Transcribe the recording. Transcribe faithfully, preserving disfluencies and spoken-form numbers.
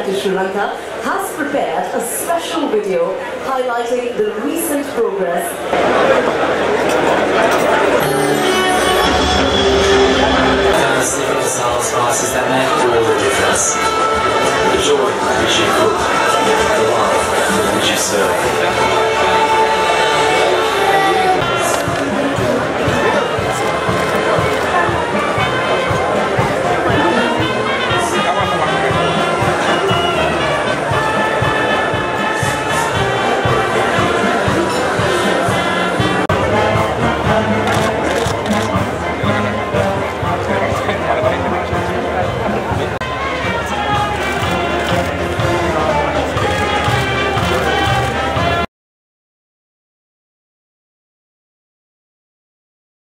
to Sri Lanka has prepared a special video highlighting the recent progress. Different styles, spices that make all the difference. The joy which you cook, the love which you serve.